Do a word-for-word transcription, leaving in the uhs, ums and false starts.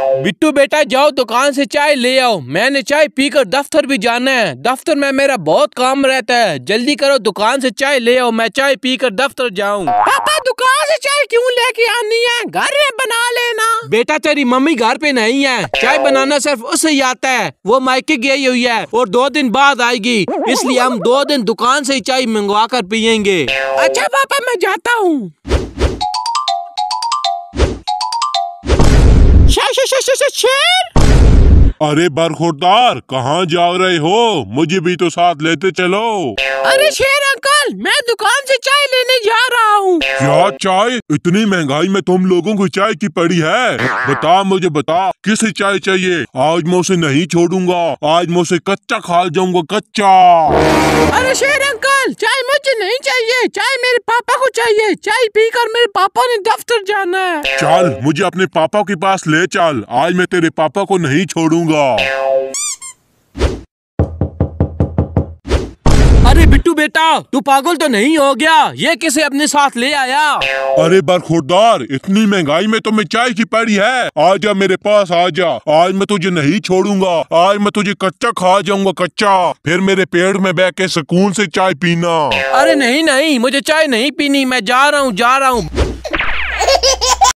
बिट्टू बेटा जाओ दुकान से चाय ले आओ, मैंने चाय पीकर दफ्तर भी जाना है। दफ्तर में मेरा बहुत काम रहता है, जल्दी करो दुकान से चाय ले आओ, मैं चाय पीकर दफ्तर जाऊं। पापा दुकान से चाय क्यों लेके आनी है, घर में बना लेना। बेटा तेरी मम्मी घर पे नहीं है, चाय बनाना सिर्फ उसे ही आता है, वो मायके गई हुई है और दो दिन बाद आएगी, इसलिए हम दो दिन दुकान से ही चाय मंगवा कर पियेंगे। अच्छा पापा मैं जाता हूँ। शेर अरे बरखुरदार कहाँ जा रहे हो, मुझे भी तो साथ लेते चलो। अरे शेर अंकल मैं दुकान से चाय लेने जा रहा हूँ। क्या चाय, इतनी महंगाई में तुम लोगों को चाय की पड़ी है? बता मुझे बता, किसे चाय चाहिए? आज मैं उसे नहीं छोड़ूंगा, आज मैं उसे कच्चा खा जाऊंगा, कच्चा। अरे शेर अंकल चाय मुझे नहीं चाहिए, चाय मेरे पापा को चाहिए, चाय पीकर मेरे पापा ने दफ्तर जाना है। चल मुझे अपने पापा के पास ले चल, आज मैं तेरे पापा को नहीं छोड़ूंगा। अरे बिट्टू बेटा तू पागल तो नहीं हो गया, ये किसे अपने साथ ले आया? अरे बरखुरदार इतनी महंगाई में तो मैं चाय की पड़ी है, आजा मेरे पास आजा, आज मैं तुझे नहीं छोड़ूंगा, आज मैं तुझे कच्चा खा जाऊंगा, कच्चा, फिर मेरे पेड़ में बैठ के सुकून से चाय पीना। अरे नहीं नहीं मुझे चाय नहीं पीनी, मैं जा रहा हूँ जा रहा हूँ।